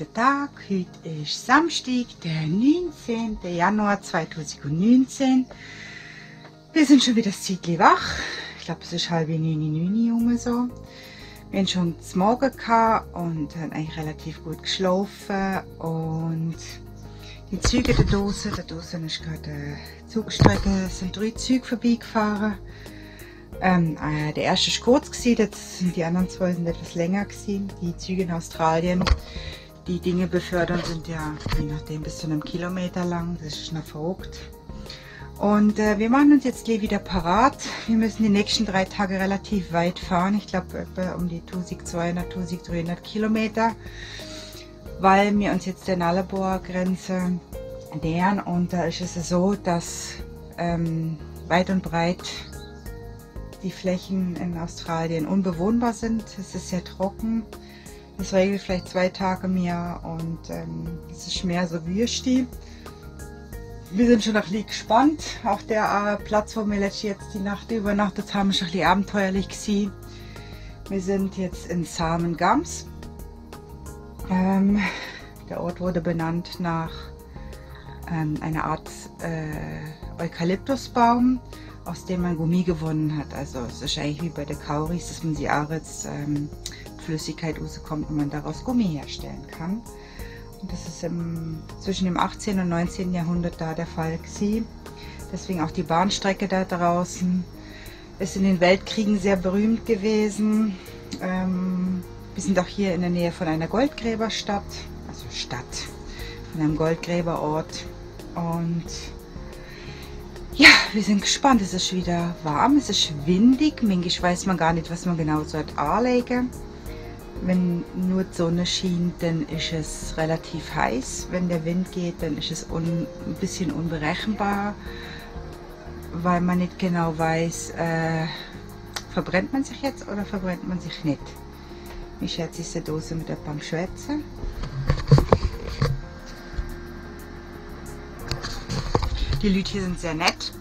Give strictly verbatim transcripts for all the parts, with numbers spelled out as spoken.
guten Tag. Heute ist Samstag, der neunzehnten Januar zweitausendneunzehn. Wir sind schon wieder ein Zeitchen wach. Ich glaube, es ist halb neun, neun Uhr so. Wir haben schon das Morgen gehabt und haben eigentlich relativ gut geschlafen. Und die Züge da draußen, da draußen ist gerade eine Zugstrecke, es sind drei Züge vorbeigefahren. Ähm, äh, der erste war kurz, das sind die anderen zwei sind etwas länger gewesen. Die Züge in Australien, die Dinge befördern, sind ja je nachdem bis zu einem Kilometer lang. Das ist noch verrückt. Und äh, wir machen uns jetzt wieder parat. Wir müssen die nächsten drei Tage relativ weit fahren. Ich glaube etwa um die zwölfhundert, dreizehnhundert Kilometer, weil wir uns jetzt der Nullarbor-Grenze nähern. Und da ist es so, dass ähm, weit und breit die Flächen in Australien unbewohnbar sind. Es ist sehr trocken. Es regnet vielleicht zwei Tage im Jahr und ähm, es ist mehr so Wüste. Wir sind schon ein bisschen gespannt. Auch der äh, Platz, wo wir letztes jetzt die Nacht übernachtet haben, ist ein bisschen abenteuerlich gewesen. Wir sind jetzt in Salmon Gums. Ähm, der Ort wurde benannt nach ähm, einer Art äh, Eukalyptusbaum, aus dem man Gummi gewonnen hat. Also es ist eigentlich wie bei den Kauris, dass man sie auch jetzt ähm, Flüssigkeit rauskommt und man daraus Gummi herstellen kann. Und das ist im, zwischen dem achtzehnten und neunzehnten Jahrhundert da der Fall gewesen. Deswegen auch die Bahnstrecke da draußen. Ist in den Weltkriegen sehr berühmt gewesen. Ähm, wir sind auch hier in der Nähe von einer Goldgräberstadt, also Stadt, von einem Goldgräberort. Und ja, wir sind gespannt. Es ist wieder warm, es ist windig. Manchmal weiß man gar nicht, was man genau so anlegen. Wenn nur die Sonne scheint, dann ist es relativ heiß. Wenn der Wind geht, dann ist es un, ein bisschen unberechenbar, weil man nicht genau weiß, äh, verbrennt man sich jetzt oder verbrennt man sich nicht. Ich schätze, ist die Dose mit der beim Schwätzen. Die Leute hier sind sehr nett.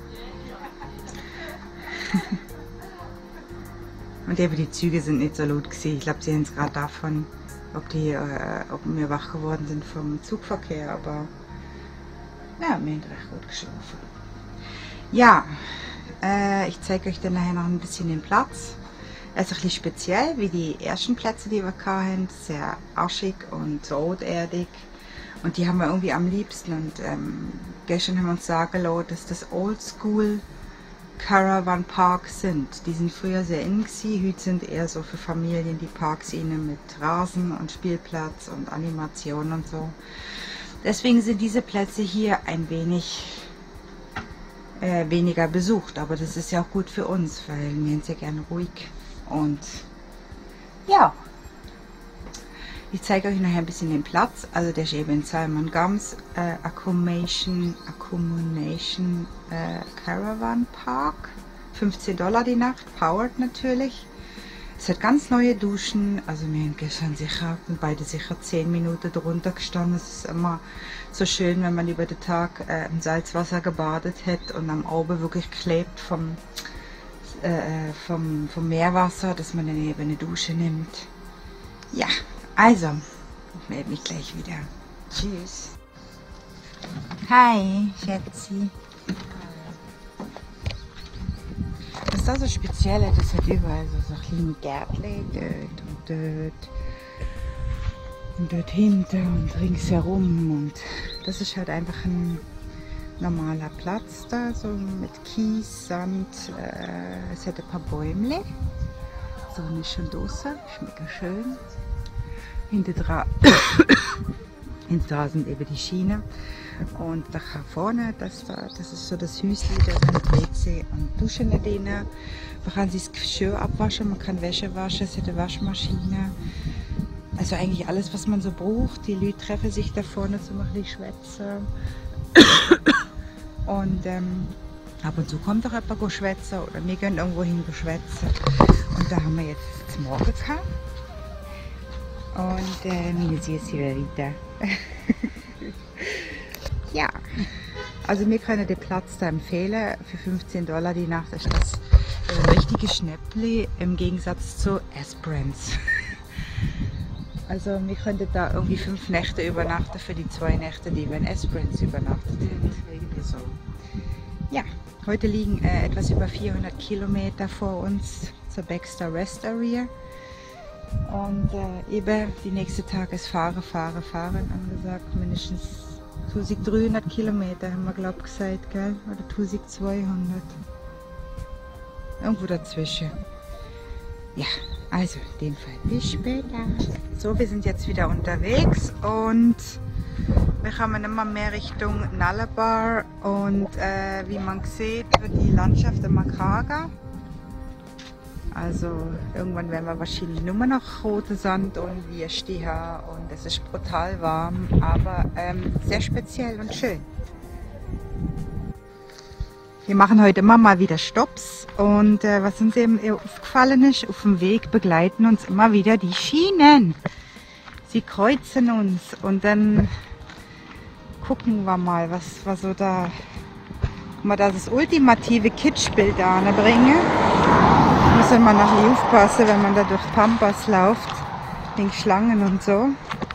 Und eben die Züge sind nicht so laut gewesen. Ich glaube, sie haben es gerade davon, ob, die, äh, ob wir wach geworden sind vom Zugverkehr. Aber ja, wir haben recht gut geschlafen. Ja, äh, ich zeige euch dann nachher noch ein bisschen den Platz. Er ist ein bisschen speziell, wie die ersten Plätze, die wir hatten. Sehr aschig und roterdig. Und die haben wir irgendwie am liebsten. Und ähm, gestern haben wir uns sagen lassen, dass das Oldschool Caravan Parks sind. Die sind früher sehr eng gewesen. Heute sind eher so für Familien die Parks innen mit Rasen und Spielplatz und Animation und so. Deswegen sind diese Plätze hier ein wenig äh, weniger besucht. Aber das ist ja auch gut für uns, weil wir sind sehr gerne ruhig. Und ja. Ich zeige euch nachher ein bisschen den Platz. Also der ist eben in Salmon Gums äh, Accommodation, Accommodation äh, Caravan Park. fünfzehn Dollar die Nacht, powered natürlich. Es hat ganz neue Duschen. Also wir haben gestern sicher, beide sicher zehn Minuten drunter gestanden. Es ist immer so schön, wenn man über den Tag äh, im Salzwasser gebadet hat und am Auge wirklich klebt vom, äh, vom, vom Meerwasser, dass man dann eben eine Dusche nimmt. Ja. Also, ich melde mich gleich wieder. Tschüss. Hi, Schätzi. Das ist da so speziell, das hat überall so, so kleine Gärtchen dort und dort. Und dort hinten und ringsherum. Und das ist halt einfach ein normaler Platz da, so mit Kies, Sand. Äh, es hat ein paar Bäume. Die Sonne ist schon draußen, ist mega schön. Hinter dran sind eben die Schienen und da vorne, das, da, das ist so das Häuschen, da sind W C und Duschen drin. Man kann sich das Geschirr abwaschen, man kann Wäsche waschen, es hat eine Waschmaschine. Also eigentlich alles, was man so braucht. Die Leute treffen sich da vorne zum ein bisschen schwätzen. Und ähm, ab und zu kommt auch jemand schwätzen oder wir gehen irgendwo hin schwätzen. Und da haben wir jetzt das Morgen gehabt. Und äh, meine Süße weiter. Ja, also wir können den Platz da empfehlen. Für fünfzehn Dollar die Nacht ist das ein richtiges Schnäppli im Gegensatz zu Esperance. Also wir könnten da irgendwie fünf Nächte übernachten für die zwei Nächte, die wir in Esperance übernachtet hätten. Irgendwie so. Ja, heute liegen äh, etwas über vierhundert Kilometer vor uns zur Baxter Rest Area. Und äh, eben die nächsten Tage ist Fahren, Fahren, Fahren angesagt. Mindestens eintausenddreihundert Kilometer haben wir glaube ich gesagt, gell? Oder eintausendzweihundert. Irgendwo dazwischen. Ja, also in dem Fall bis später. So, wir sind jetzt wieder unterwegs und wir kommen immer mehr Richtung Nullarbor und äh, wie man sieht, wird die Landschaft immer karger. Also irgendwann werden wir wahrscheinlich nur noch rote Sand und Wüste haben und es ist brutal warm, aber ähm, sehr speziell und schön. Wir machen heute immer mal wieder Stopps und äh, was uns eben aufgefallen ist, auf dem Weg begleiten uns immer wieder die Schienen. Sie kreuzen uns und dann gucken wir mal, was wir so da, mal das ultimative Kitschbild anbringen. Muss man nachher aufpassen, wenn man da durch Pampas läuft, wegen Schlangen und so.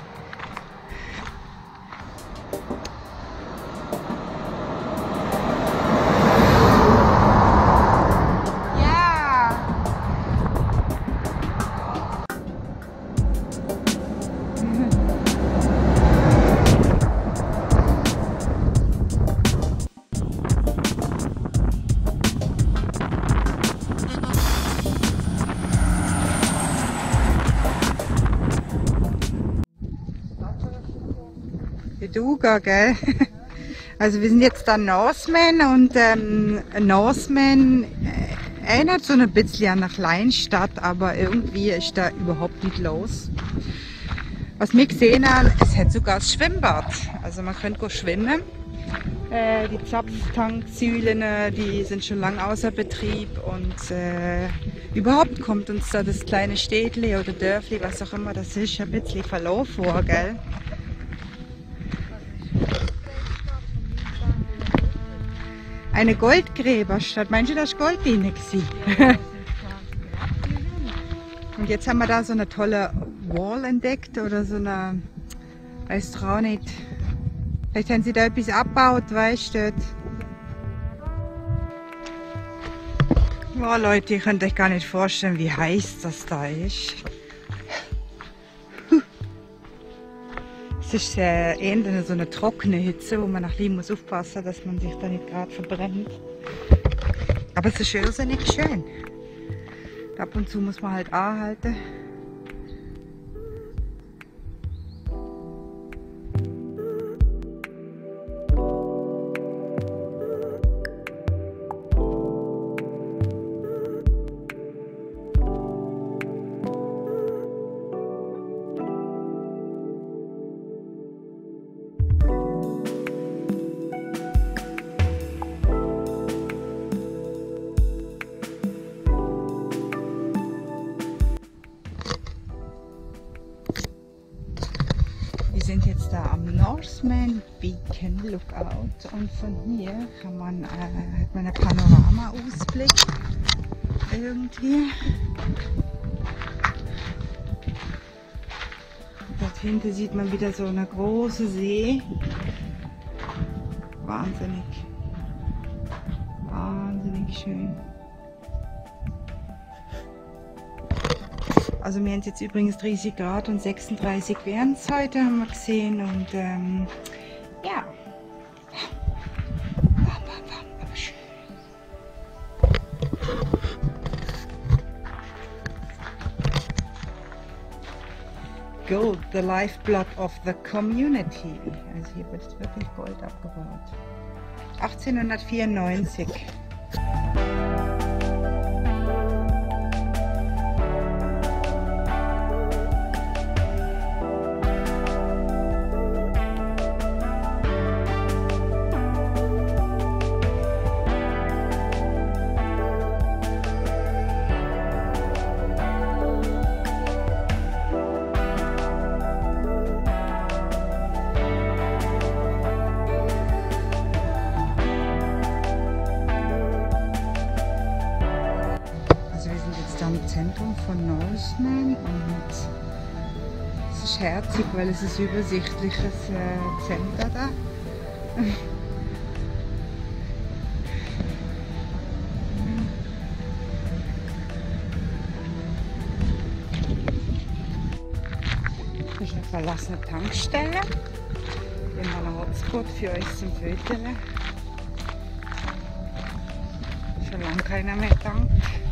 Duga, gell? Also wir sind jetzt da Norseman und ähm, Norseman äh, erinnert so ein bisschen nach Leinstadt, aber irgendwie ist da überhaupt nicht los. Was wir gesehen haben, es hat sogar das Schwimmbad. Also man könnte go schwimmen. Äh, die Zapftanksäulen, die sind schon lange außer Betrieb und äh, überhaupt kommt uns da das kleine Städtli oder Dörfli, was auch immer das ist, ein bisschen verloren vor, gell? Eine Goldgräberstadt. Meinst du, das ist Gold drin gewesen? Und jetzt haben wir da so eine tolle Wall entdeckt oder so eine, weiß ich auch nicht. Vielleicht haben sie da etwas abgebaut, weißt du? Boah Leute, ihr könnt euch gar nicht vorstellen, wie heiß das da ist. Es ist äh, eher so eine trockene Hitze, wo man nach Leben muss aufpassen, dass man sich da nicht gerade verbrennt. Aber es ist irrsinnig schön. Ab und zu muss man halt anhalten. Wir sind jetzt da am Norseman Beacon Lookout und von hier kann man, äh, hat man einen Panorama-Ausblick irgendwie. Dort hinten sieht man wieder so eine große See. Wahnsinnig, wahnsinnig schön. Also wir haben jetzt übrigens dreißig Grad und sechsunddreißig wären es heute, haben wir gesehen. Und ähm, ja, warm, warm, warm, aber schön. Gold, the lifeblood of the community. Also hier wird wirklich Gold abgebaut. achtzehnhundertvierundneunzig. Im Zentrum von Norseman und es ist ist herzig, weil es ist ein übersichtliches äh, Center da. Das ist eine verlassene Tankstelle. Immer ein Hotspot für euch zum Föteln. Schon lange keiner mehr tankt.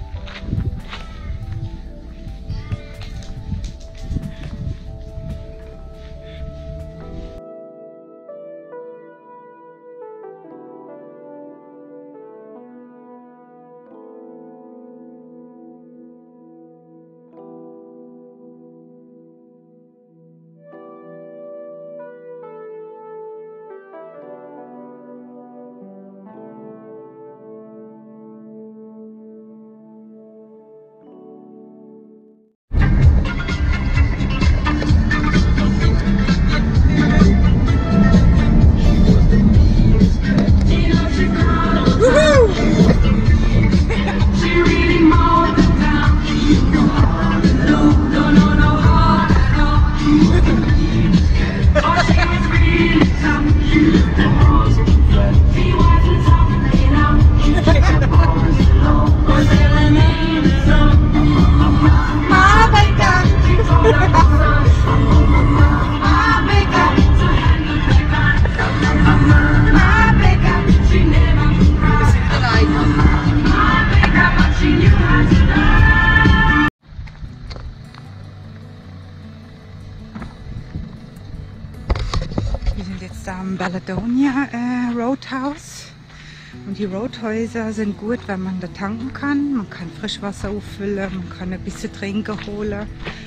Wir sind jetzt am Baladonia äh, Roadhouse und die Roadhäuser sind gut, weil man da tanken kann. Man kann Frischwasser auffüllen, man kann ein bisschen Trinken holen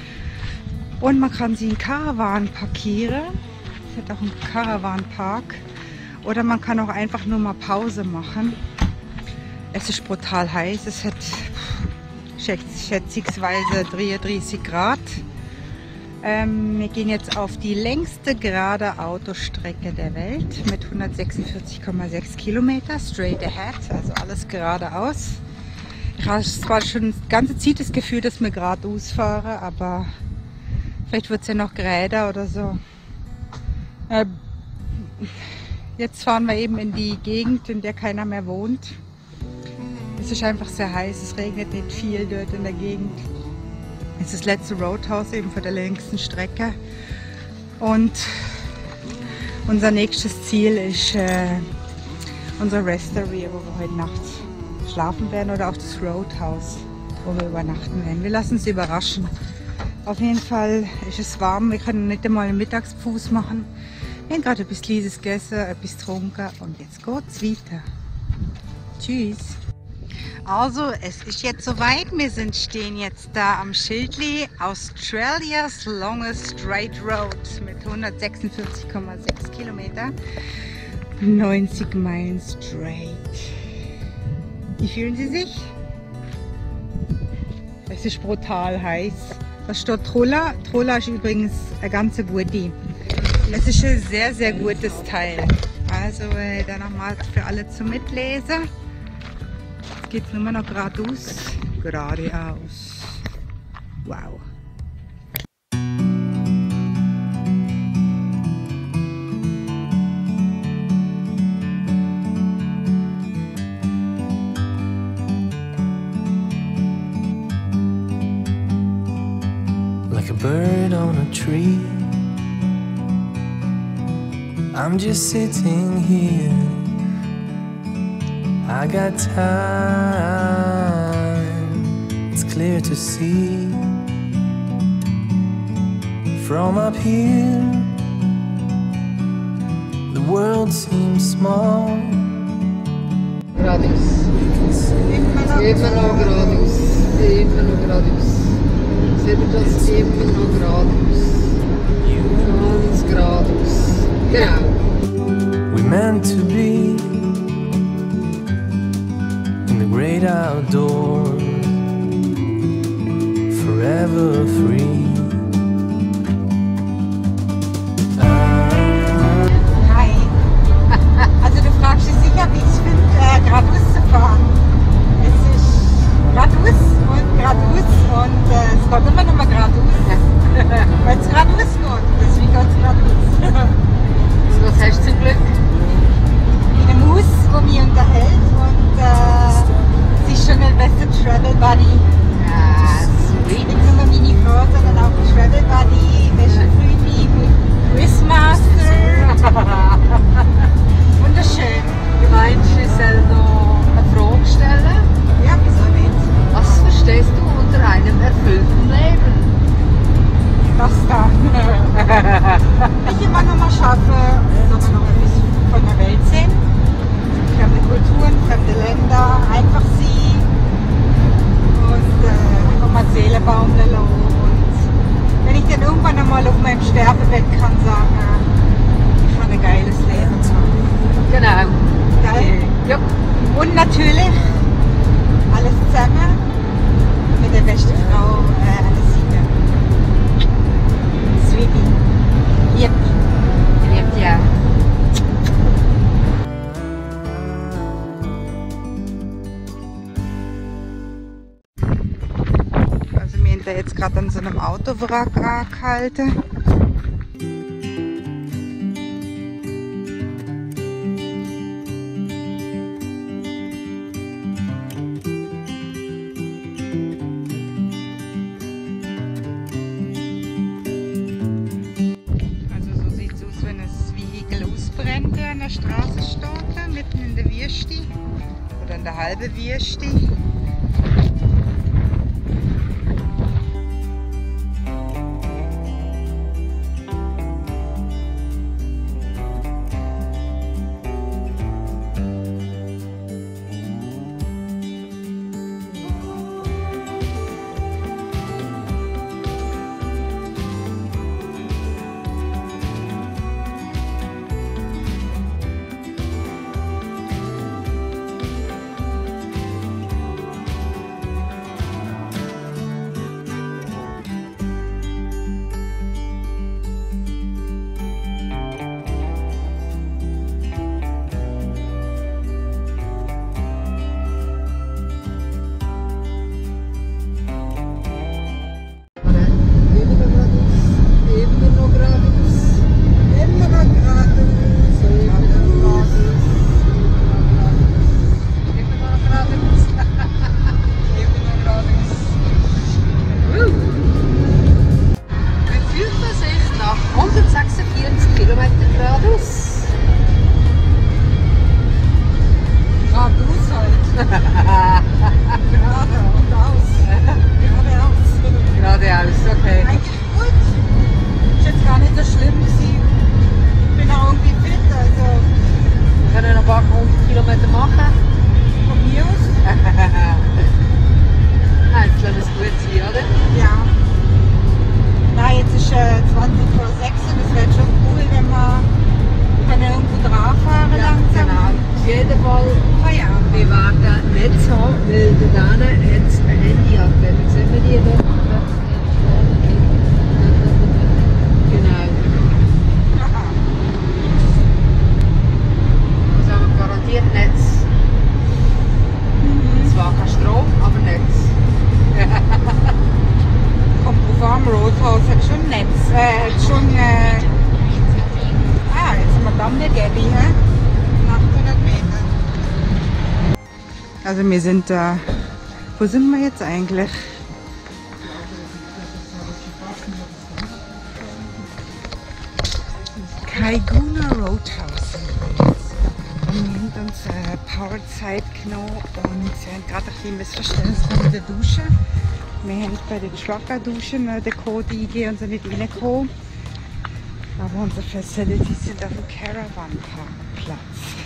und man kann sie in Caravan parkieren. Es hat auch einen Caravan-Park oder man kann auch einfach nur mal Pause machen. Es ist brutal heiß, es hat schätzungsweise dreiunddreißig Grad. Ähm, wir gehen jetzt auf die längste gerade Autostrecke der Welt mit hundertsechsundvierzig Komma sechs Kilometer, straight ahead, also alles geradeaus. Ich habe zwar schon die ganze Zeit das Gefühl, dass wir geradeaus fahren, aber vielleicht wird es ja noch geräder oder so. Äh, jetzt fahren wir eben in die Gegend, in der keiner mehr wohnt. Es ist einfach sehr heiß, es regnet nicht viel dort in der Gegend. Es ist das letzte Roadhouse eben von der längsten Strecke und unser nächstes Ziel ist äh, unser Rest-Area, wo wir heute Nacht schlafen werden, oder auch das Roadhouse, wo wir übernachten werden. Wir lassen uns überraschen. Auf jeden Fall ist es warm, wir können nicht einmal einen Mittagspfuß machen. Wir haben gerade ein bisschen Lieses gegessen, etwas getrunken und jetzt geht's weiter. Tschüss! Also, es ist jetzt soweit. Wir sind, stehen jetzt da am Schildli. Australia's longest straight road mit hundertsechsundvierzig Komma sechs Kilometer. neunzig Meilen straight. Wie fühlen Sie sich? Es ist brutal heiß. Da steht Trolla. Trolla ist übrigens eine ganz gute. Es ist ein sehr, sehr gutes Teil. Also, äh, dann nochmal für alle zum Mitlesen. Geht es nur noch geradeaus, geradeaus. Wow. Like a bird on a tree, I'm just sitting here. I got time, it's clear to see. From up here, the world seems small. Geradeaus. Immer noch geradeaus. Immer noch geradeaus. Seht ihr das? Immer noch geradeaus. Ganz geradeaus. Genau. We meant to be in the great outdoors, forever free. Hi. Also du fragst dich sicher, wie ich es finde, äh, geradeaus zu fahren. Es ist geradeaus und geradeaus und äh, es geht immer noch mal geradeaus, weil es geradeaus geht. beste Travel Buddy. Ja, sweet. Nicht nur meine Frau, sondern auch ein Travel Buddy, beste Freundin, Quizmaster. Wunderschön. Du meinst, ich soll noch eine Frage stellen? Ja, wieso nicht? Was verstehst du unter einem erfüllten Leben? Das da. Nicht immer nur mal schaffen, sondern noch ein bisschen von der Welt sehen. Fremde Kulturen, fremde Länder, einfach sie und äh, einfach mal die Seele baumeln lassen. Und wenn ich dann irgendwann einmal auf meinem Sterbebett kann sagen, ich habe ein geiles Leben gehabt. Genau. Geil. Ja. Und natürlich alles zusammen mit der besten Frau äh, aller Sieger. Sweetie. Yippie. Lebt ja. Also wir sind da jetzt gerade an so einem Autowrack angehalten. Also so sieht es aus, wenn das Vehikel ausbrennt an der Straße steht, mitten in der Wüste oder in der halben Wüste. hundertsechsundvierzig Kilometer geradeaus. Geradeaus halt. Gerade und aus. Geradeaus. Geradeaus, okay. Eigentlich gut. Ist jetzt gar nicht so schlimm gewesen. Ich bin auch irgendwie fit, also Wir können noch ein paar hundert Kilometer machen. von mir aus. Nein, es soll es gut sein, oder? Ja. Nein, jetzt ist äh, zwanzig vor sechs und es wäre schon cool, wenn wir können irgendwo drauf fahren langsam. genau. Auf jeden Fall, Feierabend. wir werden Netz haben, weil da drinnen hat es ein Handy abgegeben. Sehen wir die da? Genau. Aha. Also haben wir garantiert Netz. Zwar kein Strom, aber Netz. Kommt drauf an, Roadhouse hat schon Netz, äh, hat schon, äh, ah, jetzt haben wir Dammel Gabby, hä? achthundert Meter. Also wir sind da, wo sind wir jetzt eigentlich? Kaiguna Roadhouse sind wir jetzt. Und wir haben uns äh, Powerzeit genommen und wir haben gerade ein bisschen Missverständnis mit der Dusche. Wir haben bei den Schwacker-Duschen äh, den Code eingegeben und sind nicht reingekommen. Aber unsere Facilities sind auf dem Caravan-Parkplatz.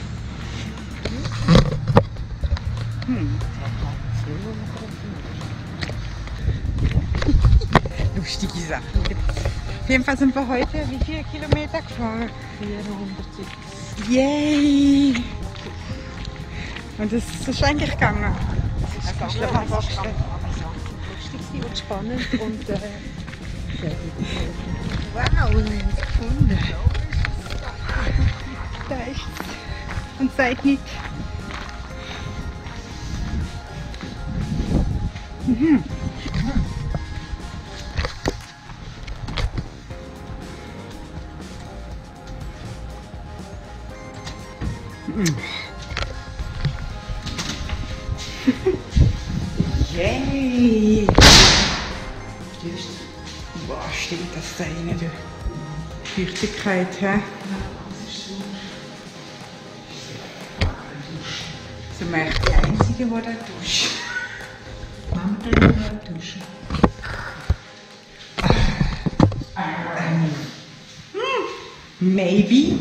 Hm. Lustige Sachen gibt's. Auf jeden Fall sind wir heute wie viele Kilometer gefahren? vierhundertsiebzig. Yay! Und das ist eigentlich gegangen. Das ist nicht schlimmer vorstellen. Lustig und spannend und äh, Wow, wir haben es gefunden. Da ist es. Und seid nicht. Mhm. Mhm. Hey! Boah, stimmt das da rein, du. Feuchtigkeit, hä? So bin ich die Einzige, die da duscht. Mama, der will duschen. Maybe.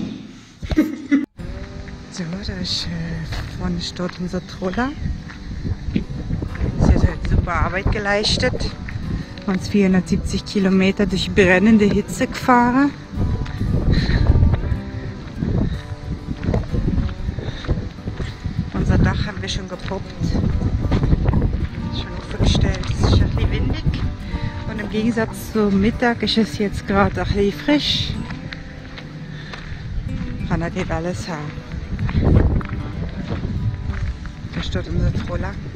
So, da ist äh, vorne steht unser Troller. Sie hat heute super Arbeit geleistet. Wir sind vierhundertsiebzig Kilometer durch brennende Hitze gefahren. Unser Dach haben wir schon gepoppt. Schon aufgestellt. Es ist ein bisschen windig. Und im Gegensatz zum Mittag ist es jetzt gerade ein bisschen frisch. Kann er nicht alles haben. Da steht unser Troller.